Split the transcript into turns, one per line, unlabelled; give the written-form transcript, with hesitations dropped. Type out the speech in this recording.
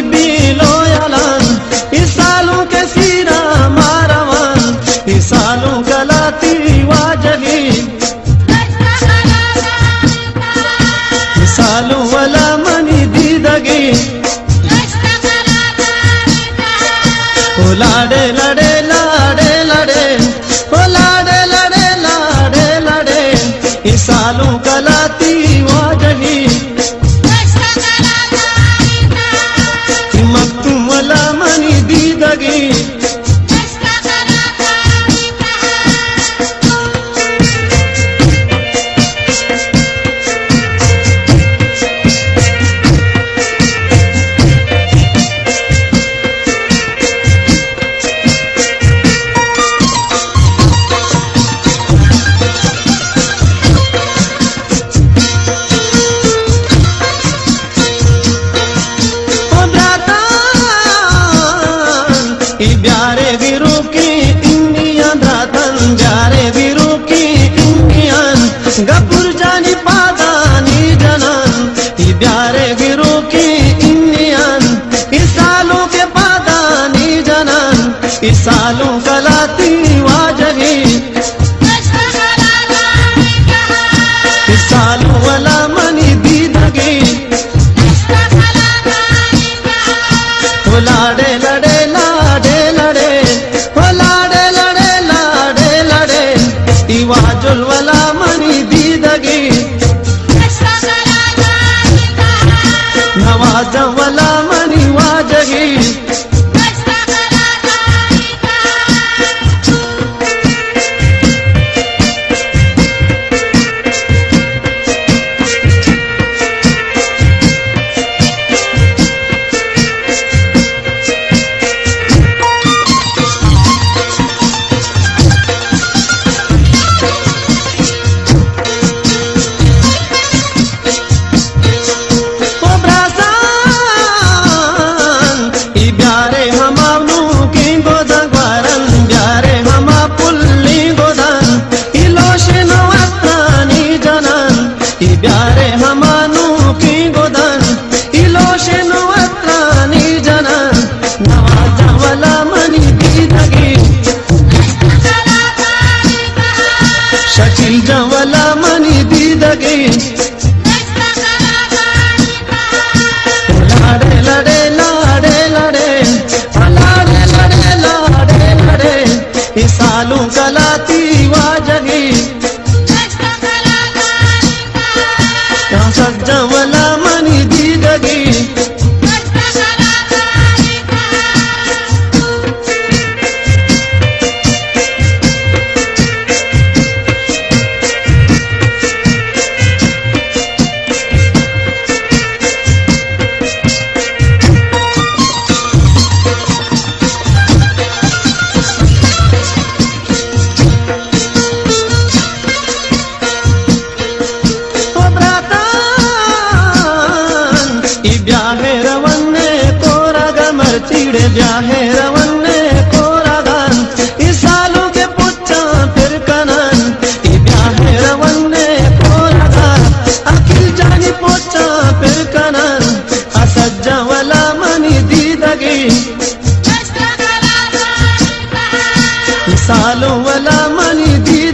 below यालान इसालों के सीरा Marwan इसालों Galati वाजगी इसालों वाला मनी दीदगी ओ लाडे लड़े लाडे लड़े ओ लाडे लड़े लाडे लड़े इसालों गलाती वाजगी मखतूम वाला मनी दीदगी ब्यारे वीरों की इंडियन रातन ब्यारे वीरों की इंडियन गपुर जानी पादानी जनन ब्यारे वीरों की इंडियन इसालों के पादानी जनन इसालों कलाती वाजगी इसालों वाला मनी दीदगी लाडे लड़े लाडे लड़े हो लाडे लड़े लाडे लड़े इवाजुल वाला मनी दीदगी नवाज वाला मनी वाजगी ब्यारे हमानू की गोदन इलोशे नवत्रानी जनन नवाजा वाला मनी दीदगी शकील जवाला मनी दीदगी लाडे लड़े लाडे लड़े लाडे लड़े लाडे लड़े इसालों कलाती वाजगी सज्जा वाला मनी दीदगी ब्याहे रवन्ने कोरा गमर चीड़े ब्याहे रवन्ने कोरा गन इसालों के पुच्चा फिर कनन ब्याहे रवन्ने कोरा गन अखिल जानी पुच्चा फिर कनन असज्जा वाला मनी दीदगी इसालों वाला मनी दीदगी